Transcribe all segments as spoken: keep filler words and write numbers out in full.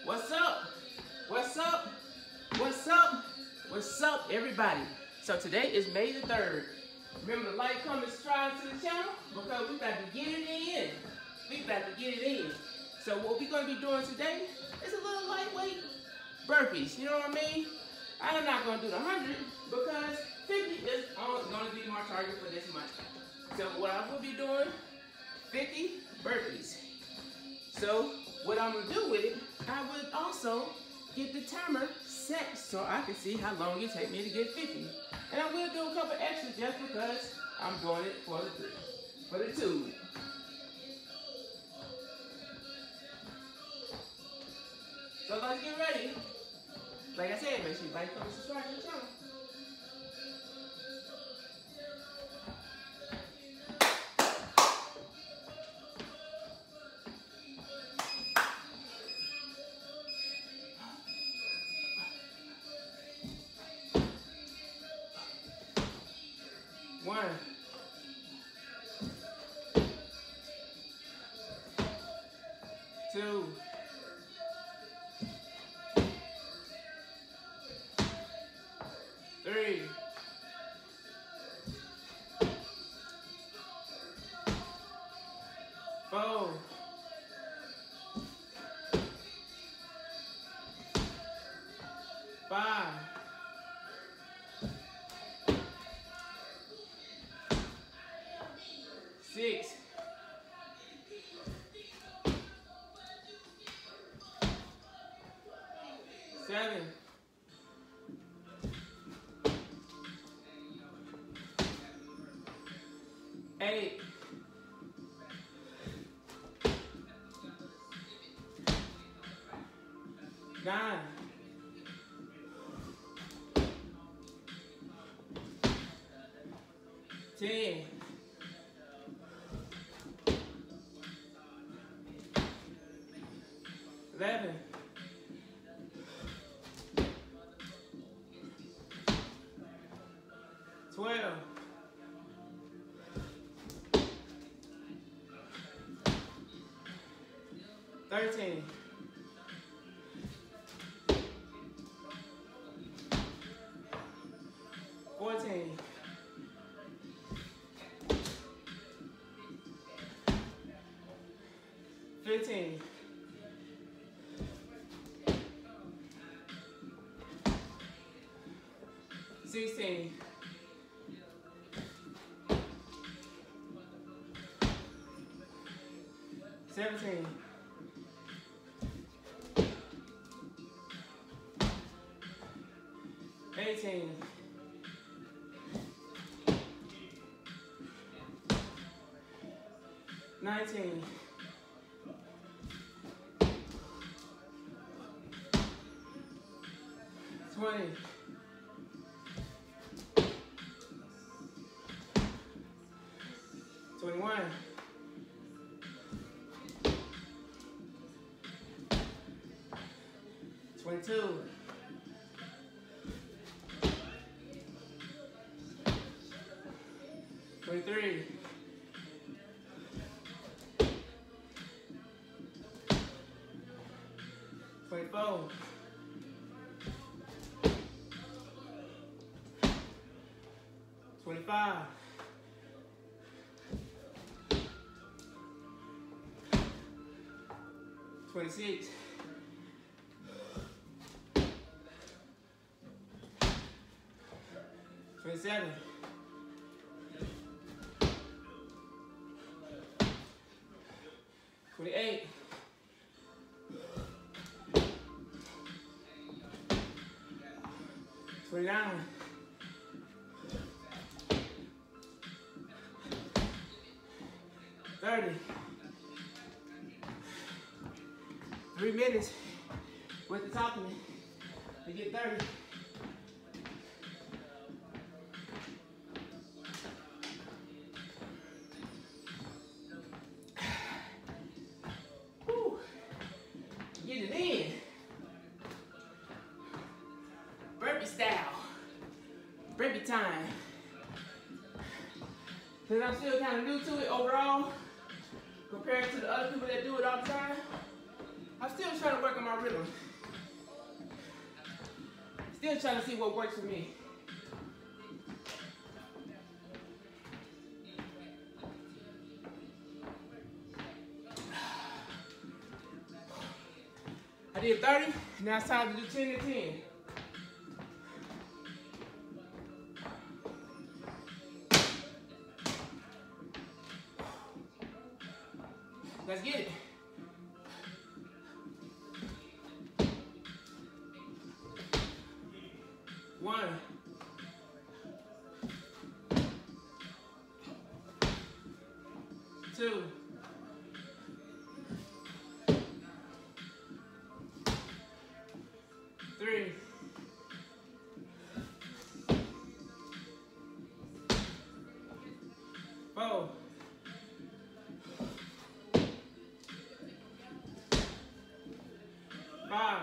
What's up? What's up? What's up? What's up, everybody? So today is May the third. Remember to like, comment, subscribe to the channel because we about to get it in. We about to get it in. So what we're gonna be doing today is a little lightweight burpees. You know what I mean? I'm not gonna do the hundred because fifty is gonna be my target for this month. So what I will be doing, fifty burpees. So what I'm gonna do with it, I would also get the timer set so I can see how long it takes me to get fifty. And I will do a couple extras just because I'm doing it for the for the tube. So let's get ready. Like I said, make sure you like, comment, subscribe to the channel. One, two, three, four, five, six, seven, eight, nine, ten, eleven, twelve, thirteen, fourteen, fifteen, sixteen, seventeen, eighteen, nineteen, twenty, twenty-one, twenty-two, twenty-three, twenty-four, twenty-five, twenty-six, twenty-seven, twenty-eight, twenty-nine, thirty, three minutes with the top of it to get thirty. Whew. Get it in. Burpee style. Burpee time. Because I'm still kind of new to it overall, compared to the other people that do it all the time. I I'm still trying to work on my rhythm. Still trying to see what works for me. I did thirty, now it's time to do ten and ten. Let's get it. One. Two. Three. Four. Five.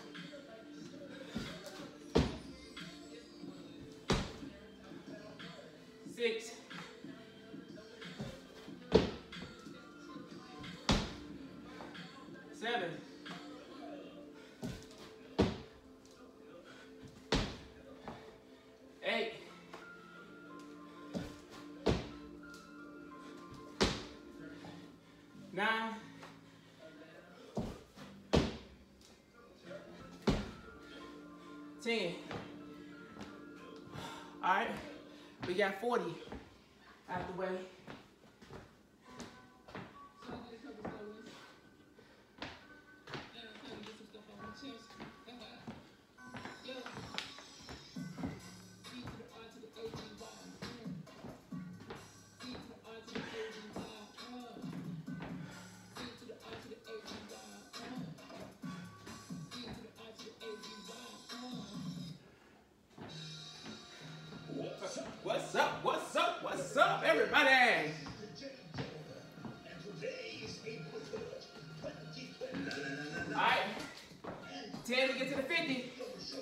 Six. Seven. Eight. Nine. Ten. All right, we got forty out the way. What's up? What's up? What's up, everybody? All right, ten to get to the fifty.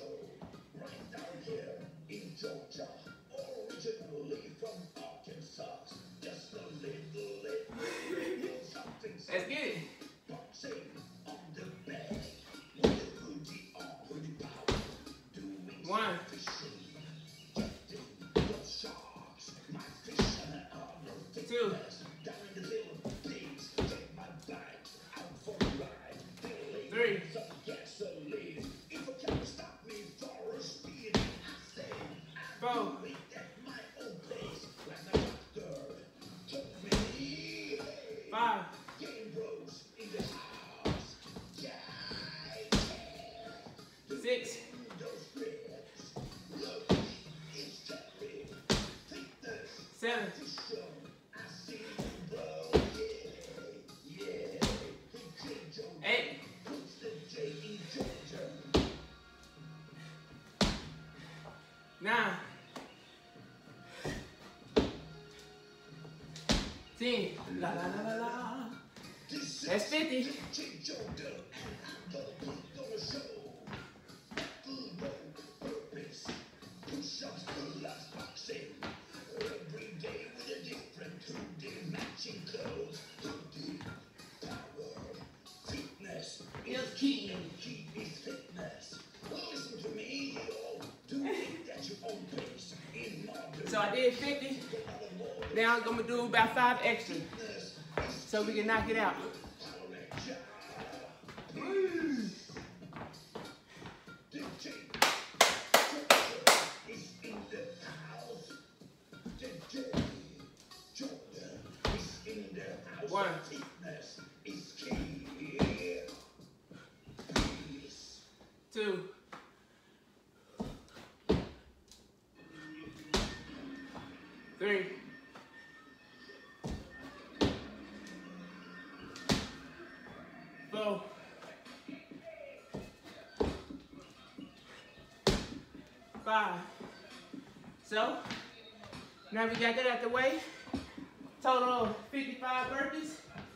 In Georgia, originally from Arkansas, just a little, little something. Let's get it. Boxing on the bag, with a hoodie on, hoodie power, doing One. fishing, getting the sharks, my fishing are no Two. down in the Philippines, take my bike out for a ride, filling Three. some gasoline. If I can't stop me for a speed, I say Four. I'm doing at my own pace, like a doctor took me. Five. Game bros in the house, yeah, yeah. Six. Those friends, look, it's Terry, fitness, Seven. show. I see you, bro, yeah, yeah. Thej Jordan Eight. puts the J in Georgia. Nine. Ten. La la la la la. This That's is fifty. Thej Jordan, and I'm gonna put on a show. Full rope, burpees, push-ups, pull-ups, boxing. Every day with a different hoodie, matching clothes. Hoodie, power, fitness is key. Key is fitness. Listen to me, yo. Do it at your own pace. In modern So I did fifty. Now I'm gonna do about five extra, so we can knock it out. Woo. One. Two. Three. Four. Five. So, now we got that out the way. Total of fifty-five burpees.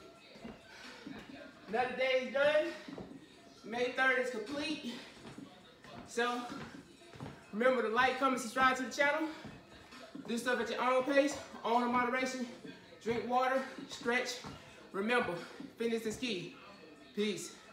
Another day is done. May third is complete. So, remember to like, comment, subscribe to the channel. Do stuff at your own pace, own in moderation. Drink water, stretch. Remember, fitness is key. Peace.